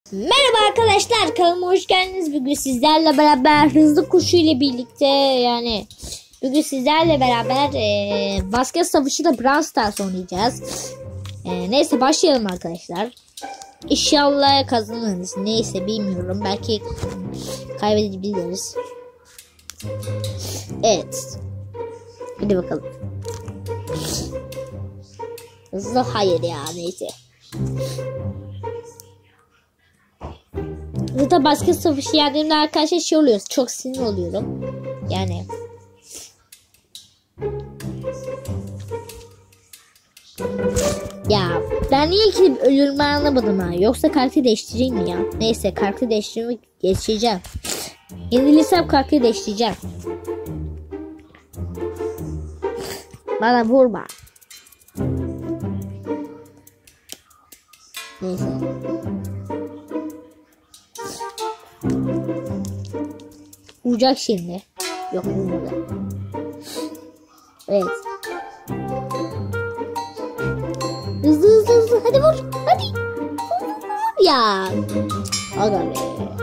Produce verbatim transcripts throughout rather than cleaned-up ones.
Merhaba arkadaşlar, kanalıma hoş geldiniz. Bugün sizlerle beraber hızlı koşu ile birlikte yani bugün sizlerle beraber e, basket savaşı da Brawl Stars oynayacağız. E, neyse başlayalım arkadaşlar. İnşallah kazanırız. Neyse bilmiyorum, belki kaybedebiliriz. Evet. Hadi bakalım. Hızlı hayır ya, neyse. Burada basket savaşı yendiğimde arkadaşlar şey oluyor, çok sinir oluyorum. Yani ya ben niye ki ölürüm anlamadım ha. Yoksa kartı değiştireyim mi ya? Neyse, kartı değiştirmek geçeceğim. Yenilirsem kartı değiştireceğim. Bana vurma. Neyse. Vuracak şimdi. Yok, vurmadı. Evet. Hızlı hızlı hızlı. Hadi vur. Hadi. Vur, vur ya. Aga be.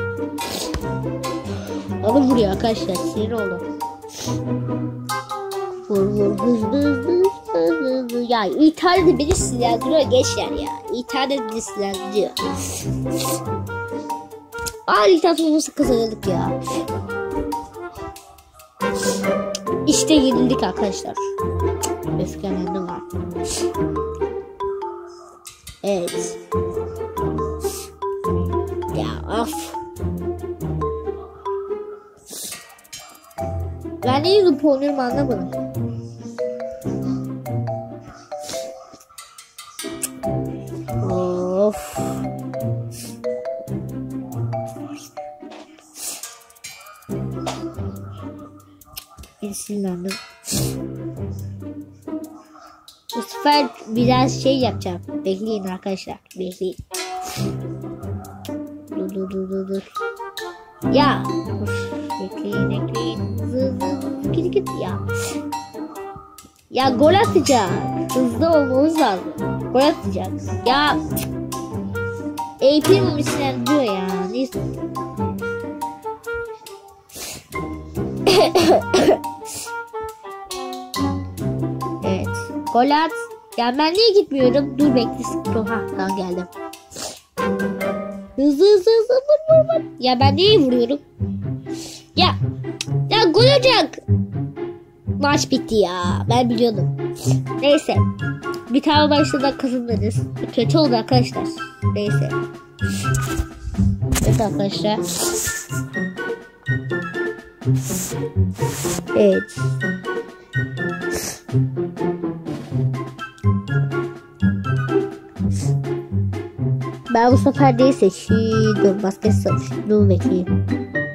Adam vuruyor arkadaşlar. Sinir oldu. Vur vur. Hızlı hızlı hızlı hızlı. Ya ithal de beni silahlandırıyor gençler ya. İthal de beni silahlandırıyor. Aa, ithal olması kazandık ya. İşte yenildik arkadaşlar. Öfkelendim var. Evet. Ya of. Ben ne yazıp oynuyorum anlamadım. Of. Sinirlendim. Bu sefer biraz şey yapacağım. Bekleyin arkadaşlar. Bekleyin. Dur dur dur dur dur. Ya. Uf, bekleyin bekleyin. Hızlı hızlı git git ya. Ya gol atacak. Hızlı olmamız lazım. Gol atacak. Ya. A P mi sinirlendiriyor ya. Neyse. Evet. Gol at. Ya ben niye gitmiyorum? Dur bekle. Ha, tamam geldim. Hızlı hızlı hızlı vur vur vur. Ya ben niye vuruyorum? Ya. Ya gol olacak. Maç bitti ya. Ben biliyordum. Neyse. Bir tane maçta da kazanırız. Kötü oldu arkadaşlar. Neyse. Evet arkadaşlar. Evet. Ben bu sefer değil seçiyorum. Basket savaşı. Dur bekleyeyim.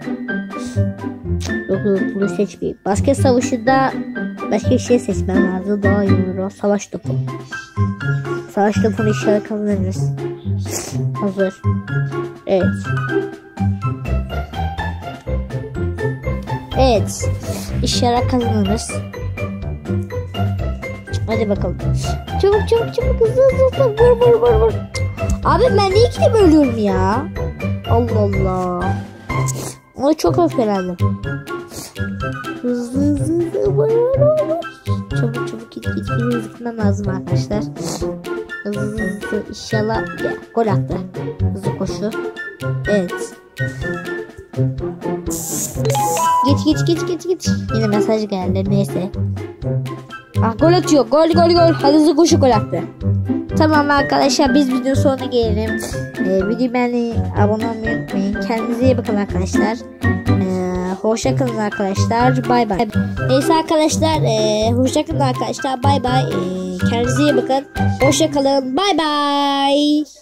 Yok yok, bunu seçmeyeyim. Basket savaşında başka bir şey seçmem lazım. Daha iyi olur. Savaş topu. Savaş topunu inşallah kazanırız. Hazır. Evet. Evet. İnşallah kazanırız. Hadi bakalım. Çabuk çabuk çabuk hızlı hızlı hızlı vur vur vur vur. Abi ben niye ikide bölüyorum ya? Allah Allah. Ona çok öfkelendim. Hızlı hızlı hızlı vur vur vur. Çabuk çabuk git git. Hızlı gitmem lazım arkadaşlar. Hızlı hızlı inşallah. Ya, gol attı. Hızlı koşu. Evet. Git git git git git. Yine mesaj geldi, neyse. Ah, gol atıyor. Gol gol gol. Hadi hızlı koşu, gol attı. Tamam arkadaşlar, biz videonun sonuna gelelim. Ee, videoyu beğenmeyi, abone olmayı unutmayın. Kendinize iyi bakın arkadaşlar. Ee, hoşça kalın arkadaşlar. Bay bay. Neyse arkadaşlar. E, hoşça kalın arkadaşlar. Bay bay. E, kendinize iyi bakın. Hoşça kalın. Bay bay.